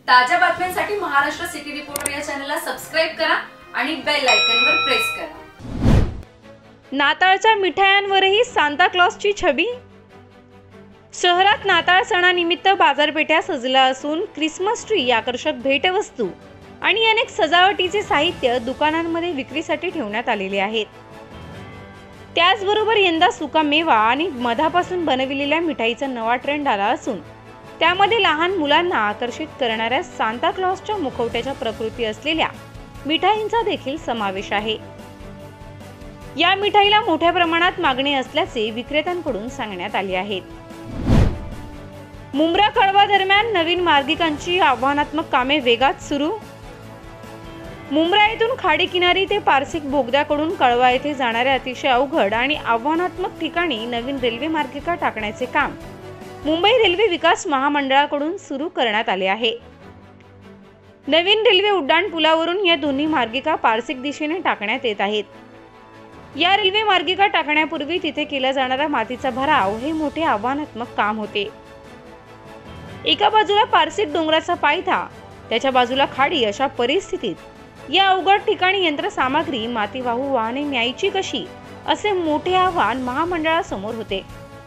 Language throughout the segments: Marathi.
ताज्या बातम्यांसाठी महाराष्ट्र सिटी रिपोर्टर या चॅनलला सबस्क्राइब करा आणि बेल आयकॉनवर प्रेस करा। नाताळच्या मिठायांवरही सांता क्लॉसची छबी। शहरात नाताळ सणानिमित्त बाजारपेठा सजल्या असून क्रिसमस ट्री, आकर्षक भेटवस्तू आणि अनेक सजावटीचे साहित्य दुकानांमध्ये विक्रीसाठी ठेवण्यात आलेले आहेत। त्याचबरोबर यंदा सुका मेवा आणि मधापासून बनविलेल्या मिठाईचा नवा ट्रेंड आला असून त्यामध्ये लहान मुलांना आकर्षित करणाऱ्या सांता क्लॉसच्या मुखवट्याच्या प्रकृती असलेल्या मिठाईंचा देखील समावेश आहे। या मिठाईला मोठ्या प्रमाणात मागणी असल्याचे विक्रेत्यांकडून सांगण्यात आले आहे। मुंब्रा कळवा दरम्यान नवीन मार्गिकांची आव्हानात्मक कामे वेगात सुरू। मुंब्रा येथून खाडी किनारी ते पारसिक बोगद्याकडून कळवा येथे जाणाऱ्या अतिशय अवघड आणि आव्हानात्मक ठिकाणी नवीन रेल्वे मार्गिका टाकण्याचे काम मुंबई रेल्वे विकास महामंडळाकडून सुरू करण्यात आले आहे। नवीन रेल्वे उड्डाण पुलावरून या दोन्ही मार्गिका पारसिक दिशेने टाकण्यात येत आहेत। या रेल्वे मार्गिका टाकण्यापूर्वी तिथे केला जाणारा मातीचा भराव हे मोठे आव्हानात्मक काम होते। एका बाजूला पारसिक डोंगराचा पायथा, त्याच्या बाजूला खाडी, अशा परिस्थितीत या अवघड ठिकाणी यंत्रसामग्री, मातीवाहू वाहने न्यायची कशी, असे मोठे आव्हान महामंडळासमोर होते।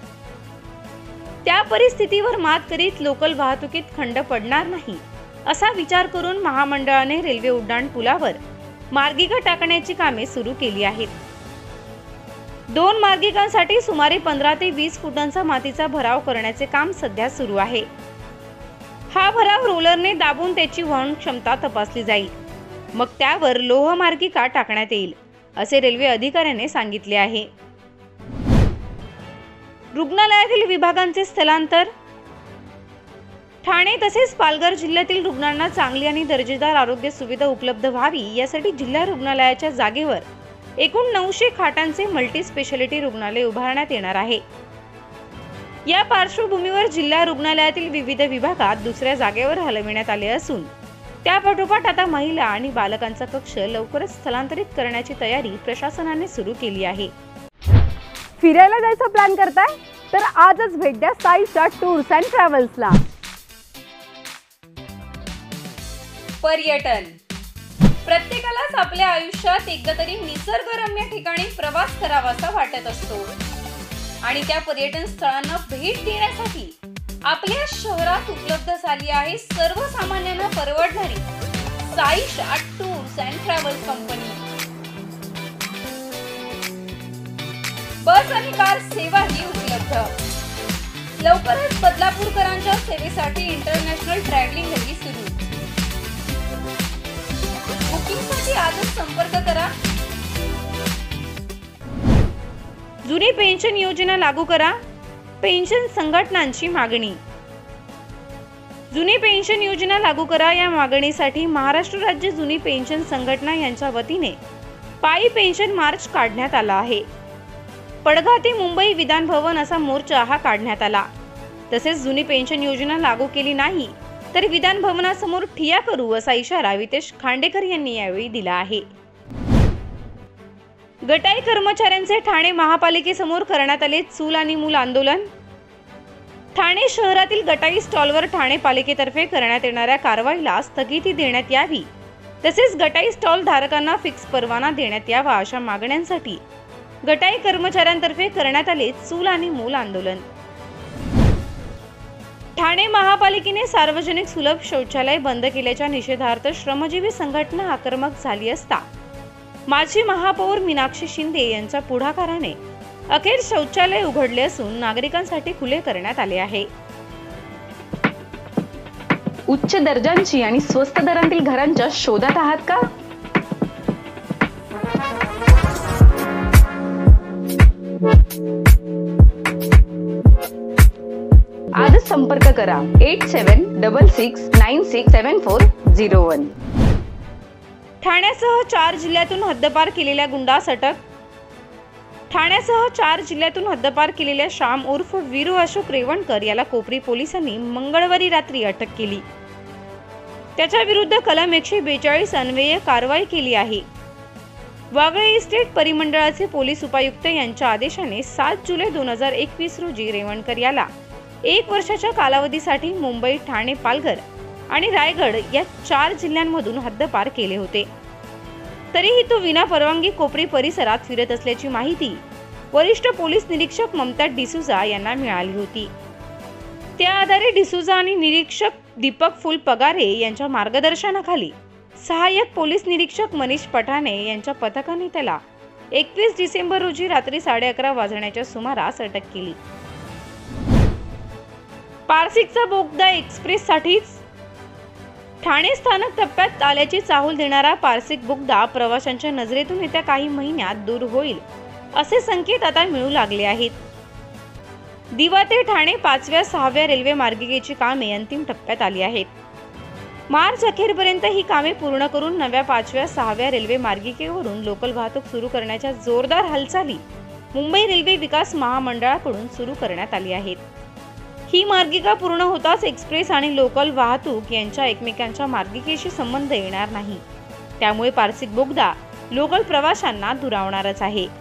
त्या परिस्थितीवर मात करीत लोकल वाहतुकीत खंड पडणार नाही असा विचार करून महामंडळाने रेल्वे उड्डाण पुलावर मार्गिका टाकण्याची कामे सुरू केली आहेत। 2 मार्गिकांसाठी सुमारे 15 ते 20 फुटांचा मातीचा भराव करण्याचे काम सध्या सुरू आहे। हा भराव रोलरने दाबून त्याची वहन क्षमता तपासली जाईल, मग त्यावर लोह मार्गिका टाकण्यात येईल, असे रेल्वे अधिकाऱ्याने सांगितले आहे। रुग्णालयातील विभागांचे स्थलांतर। ठाणे तसेच पालघर जिल्ह्यातील रुग्णांना चांगली आणि दर्जेदार आरोग्य सुविधा उपलब्ध व्हावी यासाठी जिल्हा रुग्णालयाच्या जागेवर एकूण 900 खाटांचे मल्टी स्पेशालिटी रुग्णालय उभारण्यात येणार आहे। या पार्श्वभूमीवर जिल्हा रुग्णालयातील विविध विभागात दुसऱ्या जागेवर हलविण्यात आले असून त्यापाठोपाठ आता महिला आणि बालकांचा कक्ष लवकरच स्थलांतरित करण्याची तयारी प्रशासनाने सुरू केली आहे। फिरायला जायचा प्लॅन करताय तर आजच भेट द्या साईशा टूर्स अँड ट्रॅव्हल्सला। पर्यटन प्रत्येकालाच आपल्या आयुष्यात एकदा तरी निसर्गरम्य ठिकाणी प्रवास करावासा वाटत असतो आणि त्या पर्यटन स्थळांना भेट देण्यासाठी आपल्या शहरात उपलब्ध झाली आहे सर्वसामान्यांना परवडणारी Saisha tours and travels company. Bus आणि कार सेवा ही उपलब्ध। लवकरच बदलापूरकरांच्या सेवेसाठी इंटरनॅशनल ट्रॅव्हलिंग सुरू। बुकिंगसाठी आजच संपर्क करा। जुनी पेन्शन योजना लागू करा, पेन्शन संघटनांची मागणी। जुनी पेन्शन योजना लागू करा या मागणीसाठी महाराष्ट्र राज्य जुनी पेन्शन संघटना यांच्या वतीने पायी पेन्शन मार्च काढण्यात आला आहे। पडघा ते मुंबई विधान भवन असा मोर्चा हा काढण्यात आला। तसेच जुनी पेन्शन योजना लागू केली नाही तर विधान भवनासमोर ठिय्या करू असा इशारा वितेश खांडेकर यांनी यावेळी दिला आहे। गटाई कर्मचाऱ्यांचे ठाणे महापालिकेसमोर करण्यात आले चूल आणि मूल आंदोलन। ठाणे शहरातील गटाई स्टॉलवर ठाणे पालिकेतर्फे करण्यात येणाऱ्या कारवाईला स्थगिती देण्यात यावी, तसेच गटाई स्टॉल धारकांना फिक्स परवाना देण्यात यावा अशा मागण्यांसाठी गटाई कर्मचाऱ्यांतर्फे करण्यात आले चूल आणि मूल आंदोलन। ठाणे महापालिकेने सार्वजनिक सुलभ शौचालय बंद केल्याच्या निषेधार्थ श्रमजीवी संघटना आक्रमक झाली असता माजी महापौर मीनाक्षी शिंदे यांच्या पुढाकाराने अखेर शौचालय उघडले असून नागरिकांसाठी खुले करण्यात आले आहे। उच्च दर्जांची आणि स्वस्त दरांतील घरांच्या शोधात आहात का? आजच संपर्क करा 8766967401। ठाण्यासह 4 जिल्ह्यातून हद्दपार केलेल्या गुंडास अटक। ठाण्यासह 4 जिल्ह्यातून हद्दपार केलेल्या श्याम उर्फ वीरू अशोक रेवणकर याला कोपरी पोलिसांनी मंगळवारी रात्री अटक केली। त्याच्या विरुद्ध कलम 142 अन्वये कारवाई केली आहे। वागळे इस्टेट परिमंडळाचे पोलीस उपायुक्त यांच्या आदेशाने 7 जुलै 2021 रोजी रेवणकर याला 1 वर्षाच्या कालावधीसाठी मुंबई, ठाणे, पालघर आणि रायगड या 4 जिल्ह्यांमधून हद्दपार केले होते. तरीही तो विना परवानगी कोपरी परिसरात फिरत असल्याची माहिती वरिष्ठ पोलीस निरीक्षक ममता डिसूजा यांना मिळाली होती. त्या आधारे डिसूजा आणि निरीक्षक दीपक फुलपगारे यांच्या मार्गदर्शनाखाली सहाय्यक पोलीस निरीक्षक मनीष पठाणे यांच्या पथकाने त्याला 21 डिसेंबर रोजी रात्री 11:30 वाजण्याच्या सुमारास अटक केली. पारसिकचा बोगदा एक्सप्रेस साठीच ठाणे स्थानक टप्प्यात आल्याची चाहूल देणारा पारसिक बोगदा प्रवाशांच्या नजरेतून येत्या काही महिन्यात दूर होईल असे संकेत आता मिळू लागले आहेत. दिवा ते ठाणे 5व्या 6व्या रेल्वे मार्गिकेची कामे अंतिम टप्प्यात आली आहेत. मार्च अखेरपर्यंत ही कामे पूर्ण करून नव्या 5व्या 6व्या रेल्वे मार्गिकेवरून लोकल वाहतूक सुरू करण्याच्या जोरदार हालचाली मुंबई रेल्वे विकास महामंडळाकडून सुरू करण्यात आली आहेत. ही मार्गिका पूर्ण होताच एक्सप्रेस आणि लोकल वाहतूक यांच्या एकमेकांच्या मार्गिकेशी संबंध येणार नाही. त्यामुळे पारसिक बोगदा लोकल प्रवाशांना दुरावणारच आहे.